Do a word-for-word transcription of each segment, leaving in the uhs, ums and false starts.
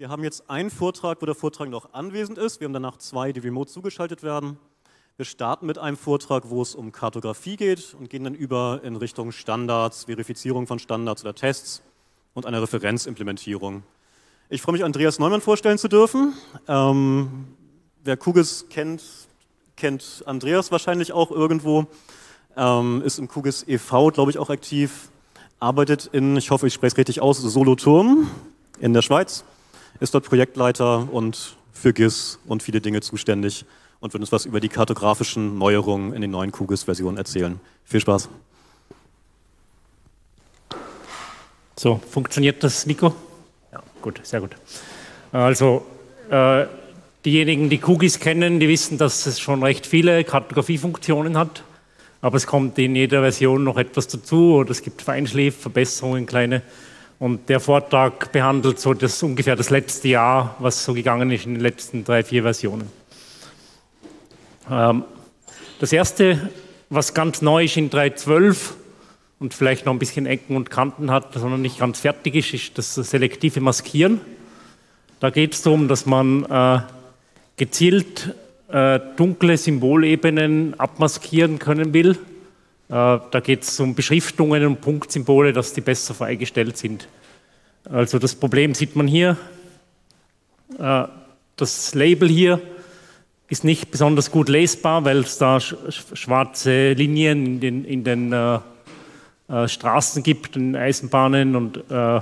Wir haben jetzt einen Vortrag, wo der Vortragende auch anwesend ist. Wir haben danach zwei, die remote zugeschaltet werden. Wir starten mit einem Vortrag, wo es um Kartografie geht und gehen dann über in Richtung Standards, Verifizierung von Standards oder Tests und eine Referenzimplementierung. Ich freue mich, Andreas Neumann vorstellen zu dürfen. Ähm, wer QGIS kennt, kennt Andreas wahrscheinlich auch irgendwo. Ähm, ist im QGIS e V, glaube ich, auch aktiv. Arbeitet in, ich hoffe, ich spreche es richtig aus, Solothurn in der Schweiz. Ist dort Projektleiter und für G I S und viele Dinge zuständig und wird uns was über die kartografischen Neuerungen in den neuen QGIS-Versionen erzählen. Viel Spaß. So, funktioniert das Mikro? Ja, gut, sehr gut. Also, äh, diejenigen, die QGIS kennen, die wissen, dass es schon recht viele Kartografiefunktionen hat, aber es kommt in jeder Version noch etwas dazu oder es gibt Feinschliff, Verbesserungen, kleine. Und der Vortrag behandelt so das ungefähr das letzte Jahr, was so gegangen ist in den letzten drei, vier Versionen. Ähm, das erste, was ganz neu ist in drei Punkt zwölf und vielleicht noch ein bisschen Ecken und Kanten hat, sondern nicht ganz fertig ist, ist das selektive Maskieren. Da geht es darum, dass man äh, gezielt äh, dunkle Symbolebenen abmaskieren können will. Äh, da geht es um Beschriftungen und Punktsymbole, dass die besser freigestellt sind. Also das Problem sieht man hier. Äh, das Label hier ist nicht besonders gut lesbar, weil es da sch schwarze Linien in den, in den äh, äh, Straßen gibt, in Eisenbahnen und äh,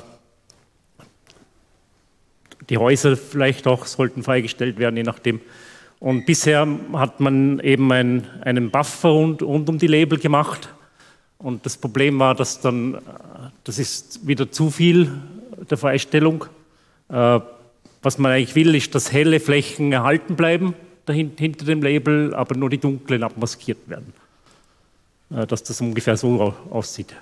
die Häuser vielleicht auch sollten freigestellt werden, je nachdem. Und bisher hat man eben ein, einen Buffer rund, rund um die Label gemacht. Und das Problem war, dass dann, das ist wieder zu viel der Freistellung. Äh, was man eigentlich will, ist, dass helle Flächen erhalten bleiben dahinter, hinter dem Label, aber nur die dunklen abmaskiert werden. Äh, dass das ungefähr so aussieht.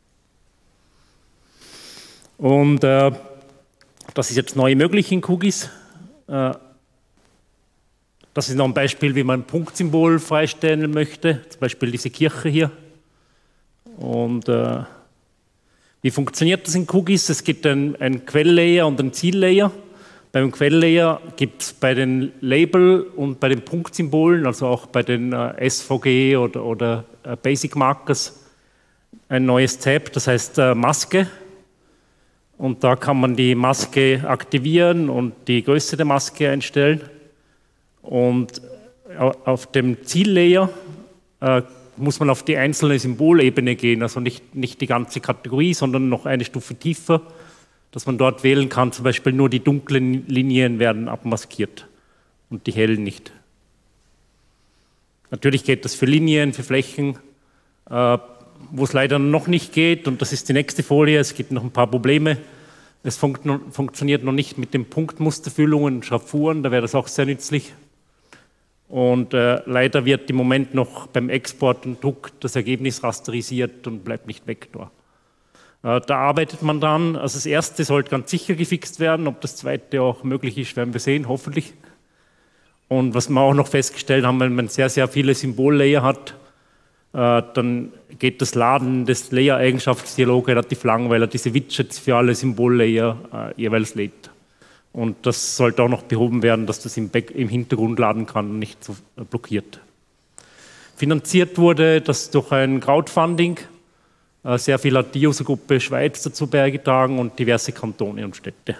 Und äh, das ist jetzt neu möglich in QGIS. Äh, Das ist noch ein Beispiel, wie man ein Punktsymbol freistellen möchte, zum Beispiel diese Kirche hier. Und äh, wie funktioniert das in QGIS? Es gibt einen, einen Quelllayer und einen Ziellayer. Beim Quelllayer gibt es bei den Label und bei den Punktsymbolen, also auch bei den äh, S V G oder, oder äh, Basic Markers, ein neues Tab, das heißt äh, Maske. Und da kann man die Maske aktivieren und die Größe der Maske einstellen. Und auf dem Ziellayer äh, muss man auf die einzelne Symbolebene gehen, also nicht, nicht die ganze Kategorie, sondern noch eine Stufe tiefer, dass man dort wählen kann, zum Beispiel nur die dunklen Linien werden abmaskiert und die hellen nicht. Natürlich geht das für Linien, für Flächen, äh, wo es leider noch nicht geht, und das ist die nächste Folie, es gibt noch ein paar Probleme. Es funkt noch, funktioniert noch nicht mit den Punktmusterfüllungen und Schraffuren, da wäre das auch sehr nützlich. Und äh, leider wird im Moment noch beim Export und Druck das Ergebnis rasterisiert und bleibt nicht weg. Äh, da arbeitet man dran. Also das erste sollte ganz sicher gefixt werden. Ob das zweite auch möglich ist, werden wir sehen, hoffentlich. Und was wir auch noch festgestellt haben, wenn man sehr, sehr viele Symbollayer hat, äh, dann geht das Laden des Layer-Eigenschaftsdialogs relativ lang, weil er diese Widgets für alle Symbollayer äh, jeweils lädt. Und das sollte auch noch behoben werden, dass das im, Back, im Hintergrund laden kann und nicht so blockiert. Finanziert wurde das durch ein Crowdfunding. Sehr viel hat die Usergruppe Schweiz dazu beigetragen und diverse Kantone und Städte.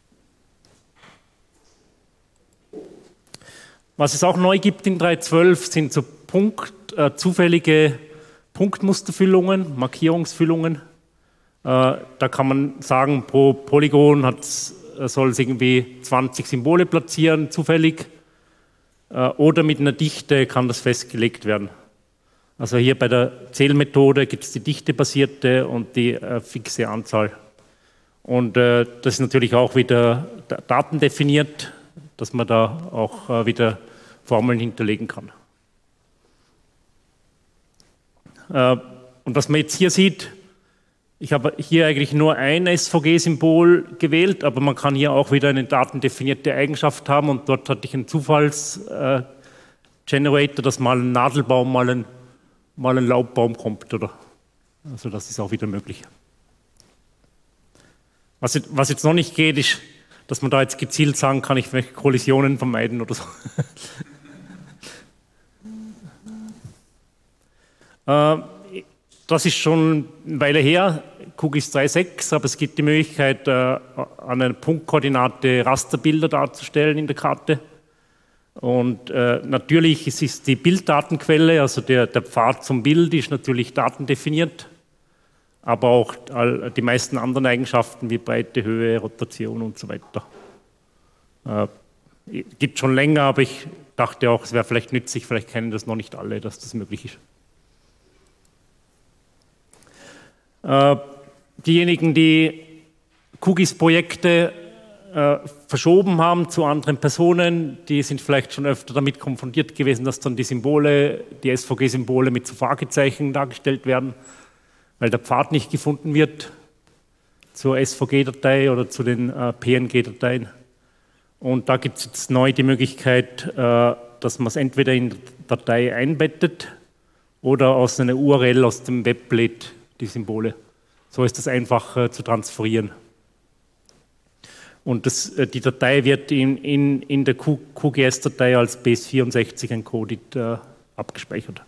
Was es auch neu gibt in drei Punkt zwölf sind so Punkt, äh, zufällige Punktmusterfüllungen, Markierungsfüllungen. Äh, da kann man sagen, pro Polygon hat es soll es irgendwie zwanzig Symbole platzieren, zufällig, äh, oder mit einer Dichte kann das festgelegt werden. Also hier bei der Zählmethode gibt es die dichtebasierte und die äh, fixe Anzahl. Und äh, das ist natürlich auch wieder Daten definiert, dass man da auch äh, wieder Formeln hinterlegen kann. Äh, und was man jetzt hier sieht, ich habe hier eigentlich nur ein S V G-Symbol gewählt, aber man kann hier auch wieder eine datendefinierte Eigenschaft haben und dort hatte ich einen Zufalls-Generator, äh, dass mal ein Nadelbaum, mal ein, mal ein Laubbaum kommt. Oder? Also das ist auch wieder möglich. Was, was jetzt noch nicht geht, ist dass man da jetzt gezielt sagen kann, ich möchte Kollisionen vermeiden oder so. äh, das ist schon eine Weile her, QGIS drei Punkt sechs, aber es gibt die Möglichkeit, äh, an einer Punktkoordinate Rasterbilder darzustellen in der Karte. Und äh, natürlich ist es die Bilddatenquelle, also der, der Pfad zum Bild ist natürlich datendefiniert, aber auch all, die meisten anderen Eigenschaften wie Breite, Höhe, Rotation und so weiter. Äh, gibt schon länger, aber ich dachte auch, es wäre vielleicht nützlich, vielleicht kennen das noch nicht alle, dass das möglich ist. Äh, diejenigen, die QGIS-Projekte äh, verschoben haben zu anderen Personen, die sind vielleicht schon öfter damit konfrontiert gewesen, dass dann die Symbole, die S V G-Symbole mit so Fragezeichen dargestellt werden, weil der Pfad nicht gefunden wird zur S V G-Datei oder zu den äh, P N G-Dateien. Und da gibt es jetzt neu die Möglichkeit, äh, dass man es entweder in die Datei einbettet oder aus einer U R L aus dem Web lädt, die Symbole. So ist das einfach äh, zu transferieren. Und das, äh, die Datei wird in, in, in der Q G S-Datei als B S vierundsechzig encoded äh, abgespeichert.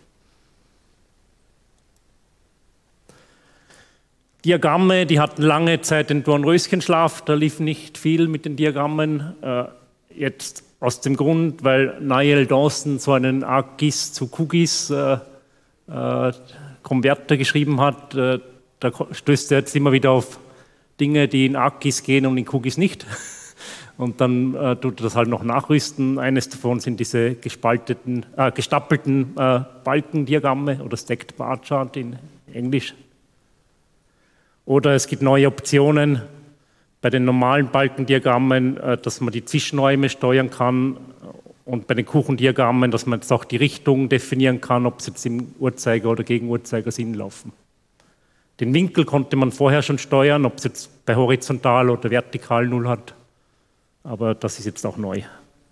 Diagramme, die hatten lange Zeit den Dornröschenschlaf, da lief nicht viel mit den Diagrammen. Äh, jetzt aus dem Grund, weil Niall Dawson so einen ArcGIS zu QGIS äh, äh, Konverter geschrieben hat, äh, da stößt er jetzt immer wieder auf Dinge, die in ArcGIS gehen und in QGIS nicht. Und dann äh, tut er das halt noch nachrüsten. Eines davon sind diese gespalteten, äh, gestapelten äh, Balkendiagramme oder Stacked Bar Chart in Englisch. Oder es gibt neue Optionen bei den normalen Balkendiagrammen, äh, dass man die Zwischenräume steuern kann und bei den Kuchendiagrammen, dass man jetzt auch die Richtung definieren kann, ob sie jetzt im Uhrzeiger- oder Gegenuhrzeigersinn laufen. Den Winkel konnte man vorher schon steuern, ob es jetzt bei horizontal oder vertikal Null hat. Aber das ist jetzt auch neu.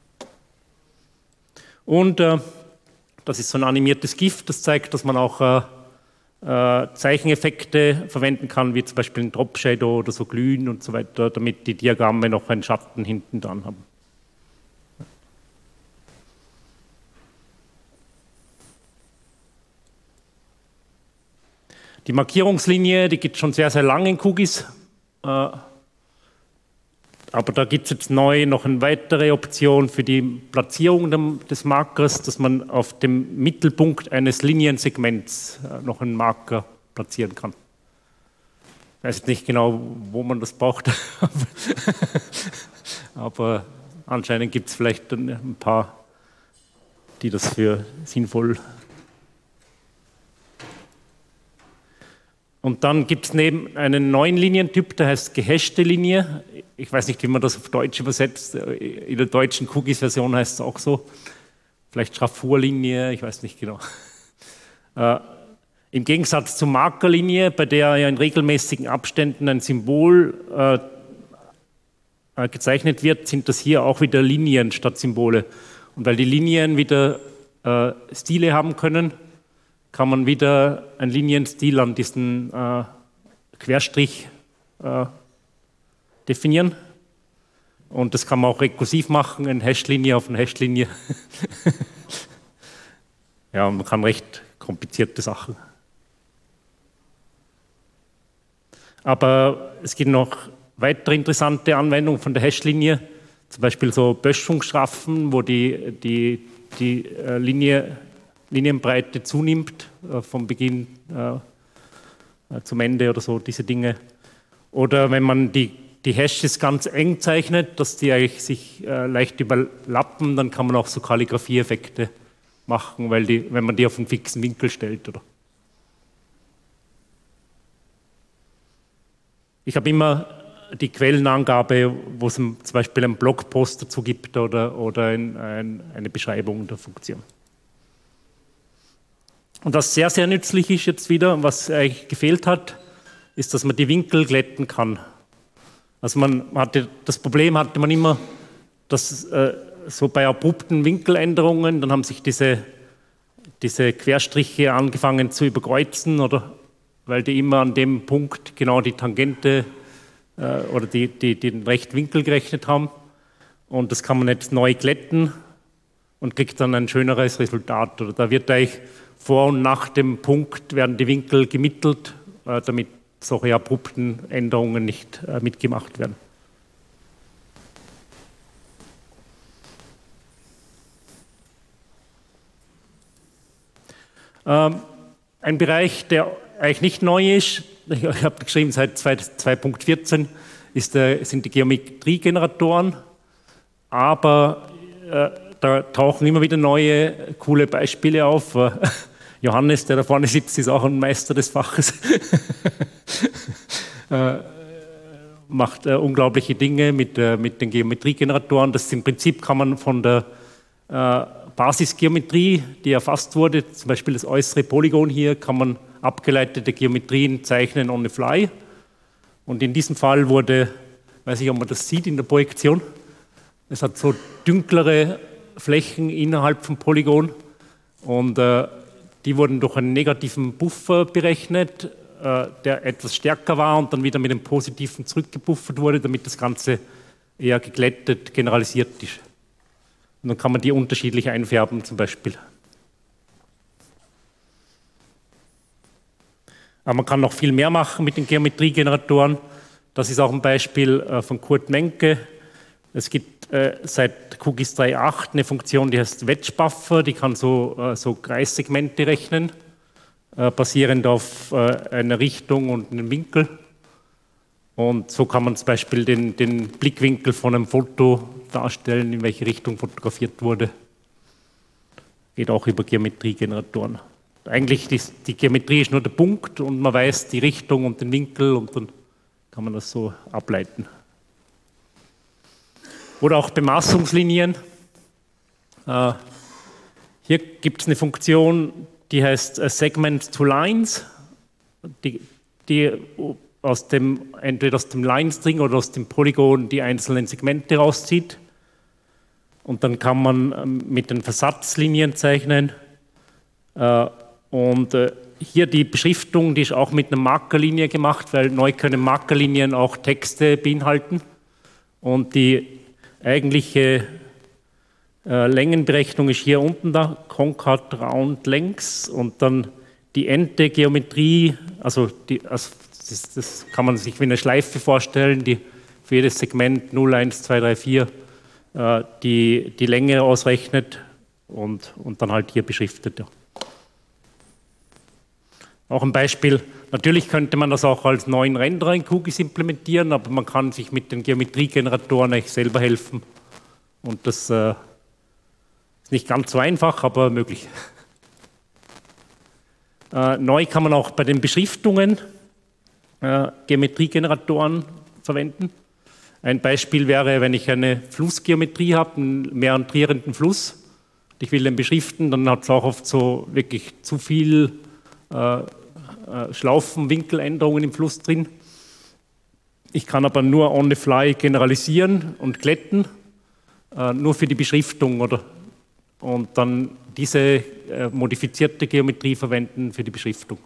Und äh, das ist so ein animiertes GIF, das zeigt, dass man auch äh, äh, Zeicheneffekte verwenden kann, wie zum Beispiel ein Drop Shadow oder so Glühen und so weiter, damit die Diagramme noch einen Schatten hinten dran haben. Die Markierungslinie, die gibt es schon sehr, sehr lange in QGIS. Äh, aber da gibt es jetzt neu noch eine weitere Option für die Platzierung des Markers, dass man auf dem Mittelpunkt eines Liniensegments äh, noch einen Marker platzieren kann. Ich weiß jetzt nicht genau, wo man das braucht, aber anscheinend gibt es vielleicht ein paar, die das für sinnvoll. Und dann gibt es neben einen neuen Linientyp, der heißt gehashte Linie. Ich weiß nicht, wie man das auf Deutsch übersetzt. In der deutschen QGIS-Version heißt es auch so. Vielleicht Schraffurlinie, ich weiß nicht genau. Äh, Im Gegensatz zur Markerlinie, bei der ja in regelmäßigen Abständen ein Symbol äh, gezeichnet wird, sind das hier auch wieder Linien statt Symbole. Und weil die Linien wieder äh, Stile haben können, kann man wieder einen Linienstil an diesen äh, Querstrich äh, definieren. Und das kann man auch rekursiv machen, eine Hashlinie auf eine Hashlinie. Ja, man kann recht komplizierte Sachen. Aber es gibt noch weitere interessante Anwendungen von der Hashlinie, zum Beispiel so Böschungsstrafen, wo die, die, die äh, Linie Linienbreite zunimmt, äh, vom Beginn äh, zum Ende oder so, diese Dinge. Oder wenn man die, die Hashes ganz eng zeichnet, dass die eigentlich sich äh, leicht überlappen, dann kann man auch so Kalligrafie-Effekte machen, weil die, wenn man die auf einen fixen Winkel stellt. Oder? Ich habe immer die Quellenangabe, wo es zum Beispiel einen Blogpost dazu gibt oder, oder ein, ein, eine Beschreibung der Funktion. Und was sehr, sehr nützlich ist jetzt wieder, was eigentlich gefehlt hat, ist, dass man die Winkel glätten kann. Also man hatte, das Problem hatte man immer, dass äh, so bei abrupten Winkeländerungen, dann haben sich diese, diese Querstriche angefangen zu überkreuzen, oder weil die immer an dem Punkt genau die Tangente äh, oder die, die, die den rechten Winkel gerechnet haben. Und das kann man jetzt neu glätten und kriegt dann ein schöneres Resultat. Oder da wird eigentlich vor und nach dem Punkt werden die Winkel gemittelt, äh, damit solche abrupten Änderungen nicht äh, mitgemacht werden. Ähm, ein Bereich, der eigentlich nicht neu ist, ich habe geschrieben, seit zwei Punkt vierzehn ist der, sind die Geometriegeneratoren, aber äh, da tauchen immer wieder neue, coole Beispiele auf. Johannes, der da vorne sitzt, ist auch ein Meister des Faches. äh, macht äh, unglaubliche Dinge mit, äh, mit den Geometriegeneratoren. Das im Prinzip kann man von der äh, Basisgeometrie, die erfasst wurde, zum Beispiel das äußere Polygon hier, kann man abgeleitete Geometrien zeichnen on the fly. Und in diesem Fall wurde, weiß ich, ob man das sieht in der Projektion, es hat so dünklere Flächen innerhalb vom Polygon und äh, die wurden durch einen negativen Buffer berechnet, äh, der etwas stärker war und dann wieder mit einem positiven zurückgebuffert wurde, damit das Ganze eher geglättet, generalisiert ist. Und dann kann man die unterschiedlich einfärben zum Beispiel. Aber man kann noch viel mehr machen mit den Geometriegeneratoren. Das ist auch ein Beispiel äh, von Kurt Menke. Es gibt äh, seit QGIS drei Punkt acht eine Funktion, die heißt Wedge Buffer, die kann so, äh, so Kreissegmente rechnen, äh, basierend auf äh, einer Richtung und einem Winkel. Und so kann man zum Beispiel den, den Blickwinkel von einem Foto darstellen, in welche Richtung fotografiert wurde. Geht auch über Geometriegeneratoren. Eigentlich die, die Geometrie ist nur der Punkt und man weiß die Richtung und den Winkel und dann kann man das so ableiten. Oder auch Bemaßungslinien. Äh, hier gibt es eine Funktion, die heißt uh, Segment to Lines, die, die aus dem, entweder aus dem Line-String oder aus dem Polygon die einzelnen Segmente rauszieht. Und dann kann man ähm, mit den Versatzlinien zeichnen. Äh, und äh, hier die Beschriftung, die ist auch mit einer Markerlinie gemacht, weil neu können Markerlinien auch Texte beinhalten. Und die eigentliche äh, Längenberechnung ist hier unten da, Concat Round Lengths und dann die Ente-Geometrie, also, die, also das, das kann man sich wie eine Schleife vorstellen, die für jedes Segment null, eins, zwei, drei, vier äh, die, die Länge ausrechnet und, und dann halt hier beschriftet. Ja. Auch ein Beispiel, natürlich könnte man das auch als neuen Renderer in QGIS implementieren, aber man kann sich mit den Geometriegeneratoren eigentlich selber helfen. Und das äh, ist nicht ganz so einfach, aber möglich. Äh, neu kann man auch bei den Beschriftungen äh, Geometriegeneratoren verwenden. Ein Beispiel wäre, wenn ich eine Flussgeometrie habe, einen meandrierenden Fluss, und ich will den beschriften, dann hat es auch oft so wirklich zu viel äh, Schlaufen, Winkeländerungen im Fluss drin. Ich kann aber nur on the fly generalisieren und glätten, äh, nur für die Beschriftung oder und dann diese äh, modifizierte Geometrie verwenden für die Beschriftung.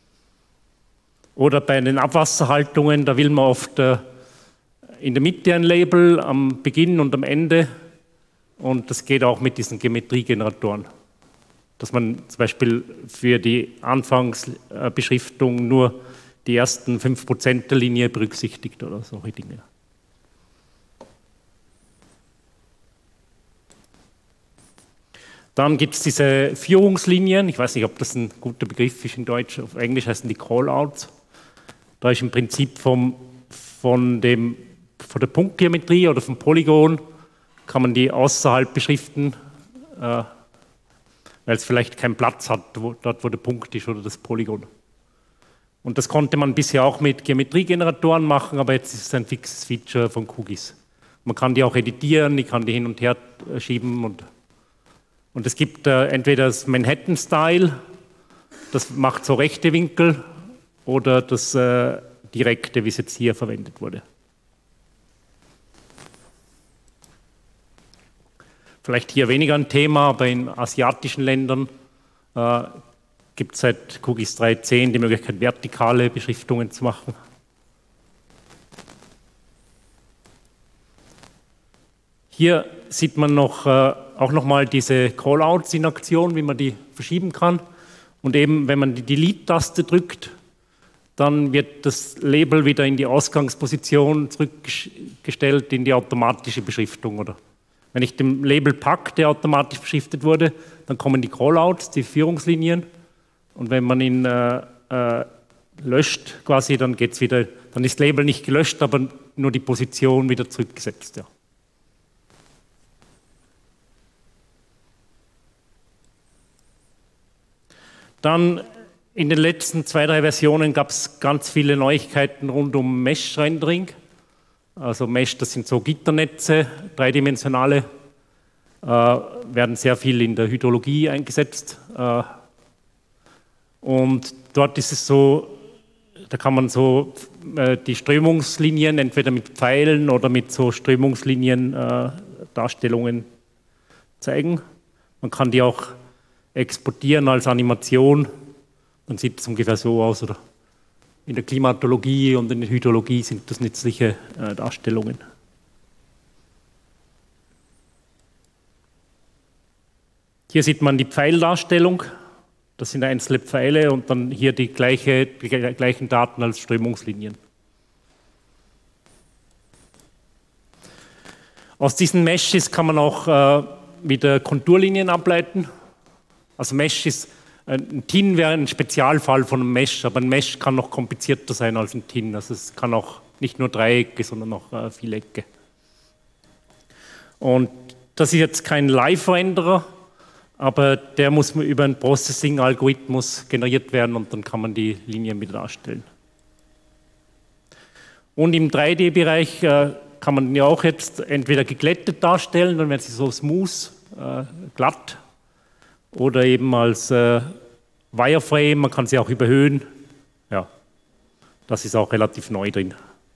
Oder bei den Abwasserhaltungen, da will man oft äh, in der Mitte ein Label, am Beginn und am Ende und das geht auch mit diesen Geometriegeneratoren. Dass man zum Beispiel für die Anfangsbeschriftung nur die ersten fünf Prozent der Linie berücksichtigt oder solche Dinge. Dann gibt es diese Führungslinien, ich weiß nicht, ob das ein guter Begriff ist in Deutsch, auf Englisch heißen die Callouts. Da ist im Prinzip vom, von, dem, von der Punktgeometrie oder vom Polygon, kann man die außerhalb beschriften, äh, weil es vielleicht keinen Platz hat, wo, dort wo der Punkt ist oder das Polygon. Und das konnte man bisher auch mit Geometriegeneratoren machen, aber jetzt ist es ein fixes Feature von QGIS. Man kann die auch editieren, ich kann die hin und her schieben. Und, und es gibt äh, entweder das Manhattan-Style, das macht so rechte Winkel, oder das äh, direkte, wie es jetzt hier verwendet wurde. Vielleicht hier weniger ein Thema, aber in asiatischen Ländern äh, gibt es seit QGIS drei Punkt zehn die Möglichkeit, vertikale Beschriftungen zu machen. Hier sieht man noch, äh, auch nochmal diese Callouts in Aktion, wie man die verschieben kann. Und eben, wenn man die Delete-Taste drückt, dann wird das Label wieder in die Ausgangsposition zurückgestellt, in die automatische Beschriftung. Oder wenn ich dem Label packe, der automatisch beschriftet wurde, dann kommen die Callouts, die Führungslinien. Und wenn man ihn äh, äh, löscht, quasi, dann geht's wieder, dann ist das Label nicht gelöscht, aber nur die Position wieder zurückgesetzt. Ja. Dann in den letzten zwei, drei Versionen gab es ganz viele Neuigkeiten rund um Mesh-Rendering. Also Mesh, das sind so Gitternetze, dreidimensionale, äh, werden sehr viel in der Hydrologie eingesetzt. Äh, und dort ist es so, da kann man so äh, die Strömungslinien entweder mit Pfeilen oder mit so Strömungslinien äh, Darstellungen zeigen. Man kann die auch exportieren als Animation. Dann sieht es ungefähr so aus. Oder in der Klimatologie und in der Hydrologie sind das nützliche äh, Darstellungen. Hier sieht man die Pfeildarstellung. Das sind einzelne Pfeile und dann hier die, gleiche, die gleichen Daten als Strömungslinien. Aus diesen Meshes kann man auch äh, wieder Konturlinien ableiten. Also Mesh ist, ein T I N wäre ein Spezialfall von einem Mesh, aber ein Mesh kann noch komplizierter sein als ein T I N. Also es kann auch nicht nur Dreiecke, sondern auch äh, Vielecke. Und das ist jetzt kein Live-Renderer, aber der muss über einen Processing-Algorithmus generiert werden und dann kann man die Linien wieder darstellen. Und im drei D-Bereich äh, kann man ja auch jetzt entweder geglättet darstellen, dann werden sie so smooth, äh, glatt, oder eben als äh, Wireframe, man kann sie auch überhöhen. Ja, das ist auch relativ neu drin.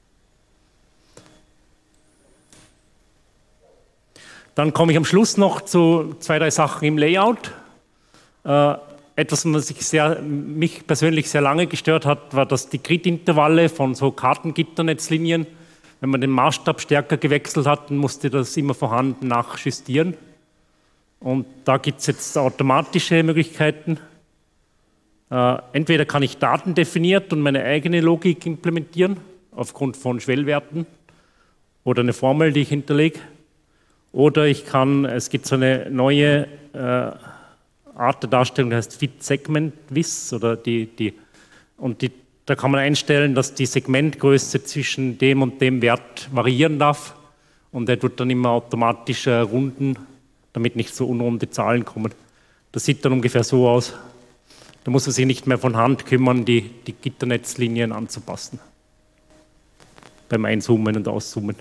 Dann komme ich am Schluss noch zu zwei, drei Sachen im Layout. Äh, etwas, was sich sehr, mich persönlich sehr lange gestört hat, war, dass die Grid-Intervalle von so Kartengitternetzlinien, wenn man den Maßstab stärker gewechselt hat, dann musste das immer vorhanden nachjustieren. Und da gibt es jetzt automatische Möglichkeiten. Äh, entweder kann ich Daten definiert und meine eigene Logik implementieren, aufgrund von Schwellwerten oder eine Formel, die ich hinterlege. Oder ich kann, es gibt so eine neue äh, Art der Darstellung, die heißt Fit Segment Vis, oder die, die, und die, da kann man einstellen, dass die Segmentgröße zwischen dem und dem Wert variieren darf. Und der tut dann immer automatisch äh, runden, damit nicht so unrunde Zahlen kommen. Das sieht dann ungefähr so aus. Da muss man sich nicht mehr von Hand kümmern, die, die Gitternetzlinien anzupassen. Beim Einzoomen und Auszoomen.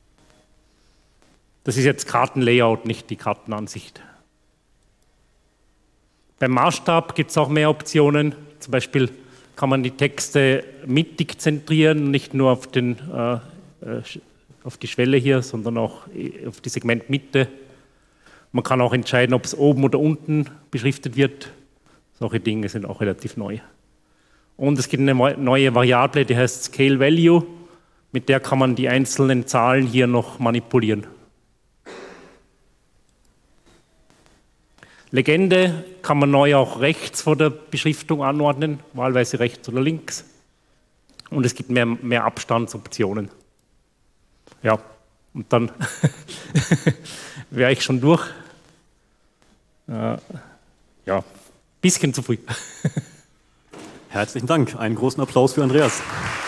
Das ist jetzt Kartenlayout, nicht die Kartenansicht. Beim Maßstab gibt es auch mehr Optionen. Zum Beispiel kann man die Texte mittig zentrieren, nicht nur auf, den, äh, auf die Schwelle hier, sondern auch auf die Segmentmitte. Man kann auch entscheiden, ob es oben oder unten beschriftet wird. Solche Dinge sind auch relativ neu. Und es gibt eine neue Variable, die heißt Scale Value. Mit der kann man die einzelnen Zahlen hier noch manipulieren. Legende kann man neu auch rechts vor der Beschriftung anordnen, wahlweise rechts oder links. Und es gibt mehr, mehr Abstandsoptionen. Ja, und dann wäre ich schon durch. Äh, ja, bisschen zu früh. Herzlichen Dank. Einen großen Applaus für Andreas.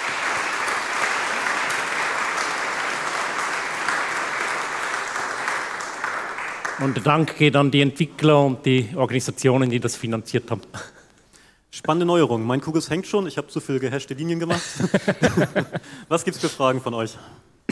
Und der Dank geht an die Entwickler und die Organisationen, die das finanziert haben. Spannende Neuerung. Mein Kugels hängt schon. Ich habe zu viel gehashte Linien gemacht. Was gibt es für Fragen von euch?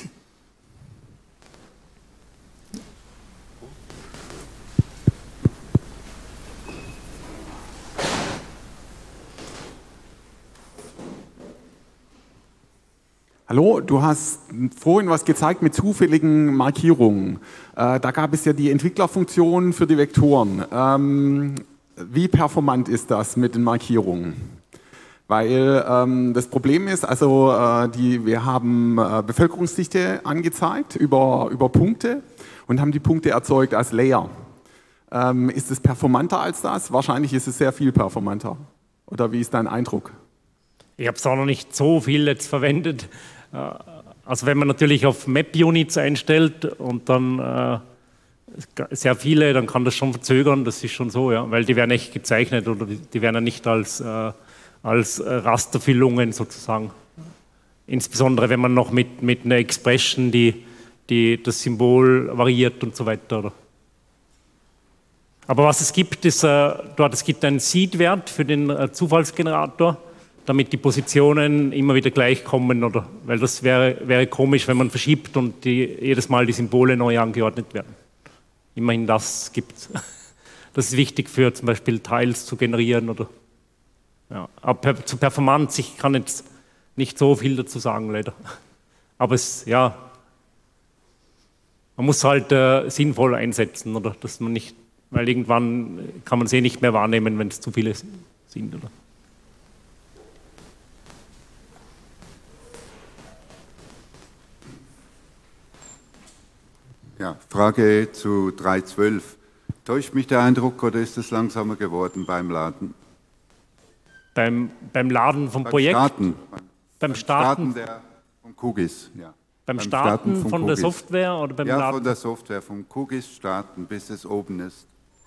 Hallo, du hast vorhin was gezeigt mit zufälligen Markierungen. Äh, da gab es ja die Entwicklerfunktion für die Vektoren. Ähm, wie performant ist das mit den Markierungen? Weil ähm, das Problem ist, also äh, die, wir haben äh, Bevölkerungsdichte angezeigt über, über Punkte und haben die Punkte erzeugt als Layer. Ähm, ist es performanter als das? Wahrscheinlich ist es sehr viel performanter. Oder wie ist dein Eindruck? Ich habe es auch noch nicht so viel jetzt verwendet. Also wenn man natürlich auf Map-Units einstellt und dann äh, sehr viele, dann kann das schon verzögern, das ist schon so, ja, weil die werden echt gezeichnet oder die, die werden ja nicht als, äh, als Rasterfüllungen sozusagen. Insbesondere wenn man noch mit, mit einer Expression die, die das Symbol variiert und so weiter. Oder? Aber was es gibt, ist, äh, dort, es gibt einen Seed-Wert für den äh, Zufallsgenerator, damit die Positionen immer wieder gleich kommen, oder? Weil das wäre, wäre komisch, wenn man verschiebt und die, jedes Mal die Symbole neu angeordnet werden. Immerhin das gibt es. Das ist wichtig für zum Beispiel Tiles zu generieren. Oder, ja. Aber per, zu Performance, ich kann jetzt nicht so viel dazu sagen, leider. Aber es, ja, man muss halt äh, sinnvoll einsetzen, oder? Dass man nicht, weil irgendwann kann man sie nicht mehr wahrnehmen, wenn es zu viele sind, oder? Ja, Frage zu drei Punkt zwölf. Täuscht mich der Eindruck oder ist es langsamer geworden beim Laden? Beim, beim Laden vom beim Projekt? Starten, beim, beim Starten, Starten der, vom Kugis, ja. Beim, beim Starten, Starten von Kugis. der Software oder beim Ja, Laden? von der Software, vom Kugis starten, bis es oben ist.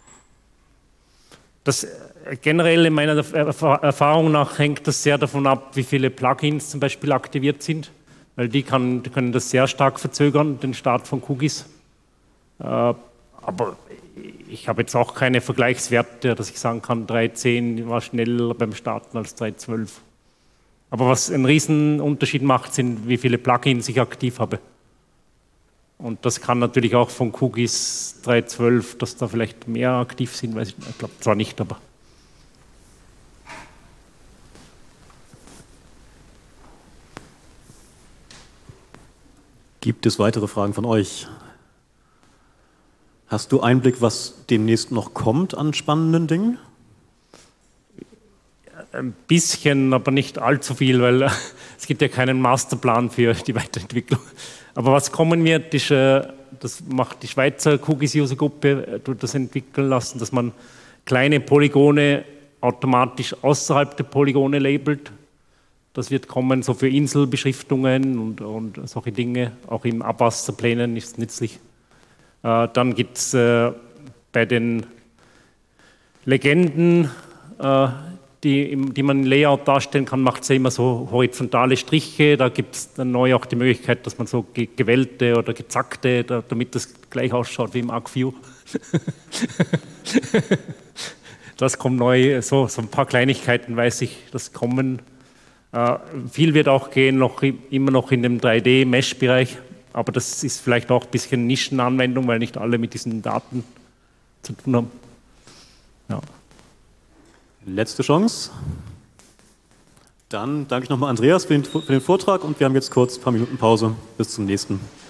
Das, äh, generell in meiner Erfahrung nach hängt das sehr davon ab, wie viele Plugins zum Beispiel aktiviert sind, weil die, kann, die können das sehr stark verzögern, den Start von Kugis. Äh, aber ich habe jetzt auch keine Vergleichswerte, dass ich sagen kann, drei Punkt zehn war schneller beim Starten als drei Punkt zwölf. Aber was einen riesen Unterschied macht, sind, wie viele Plugins ich aktiv habe. Und das kann natürlich auch von Kugis drei Punkt zwölf, dass da vielleicht mehr aktiv sind, weiß ich, ich glaube zwar nicht, aber. Gibt es weitere Fragen von euch? Hast du Einblick, was demnächst noch kommt an spannenden Dingen? Ein bisschen, aber nicht allzu viel, weil äh, es gibt ja keinen Masterplan für die Weiterentwicklung. Aber was kommen wird, ist, äh, das macht die Schweizer Kugis-User-Gruppe, äh, das entwickeln lassen, dass man kleine Polygone automatisch außerhalb der Polygone labelt. Das wird kommen, so für Inselbeschriftungen und, und solche Dinge. Auch im Abwasserplänen ist es nützlich. Äh, dann gibt es äh, bei den Legenden, äh, Die, die man im Layout darstellen kann, macht es ja immer so horizontale Striche. Da gibt es dann neu auch die Möglichkeit, dass man so gewellte oder gezackte, da, damit das gleich ausschaut wie im ArcView. Das kommt neu, so, so ein paar Kleinigkeiten weiß ich, das kommen. Äh, viel wird auch gehen, noch, immer noch in dem drei D-Mesh-Bereich, aber das ist vielleicht auch ein bisschen Nischenanwendung, weil nicht alle mit diesen Daten zu tun haben. Ja. Letzte Chance. Dann danke ich nochmal Andreas für den, für den Vortrag und wir haben jetzt kurz ein paar Minuten Pause. Bis zum nächsten.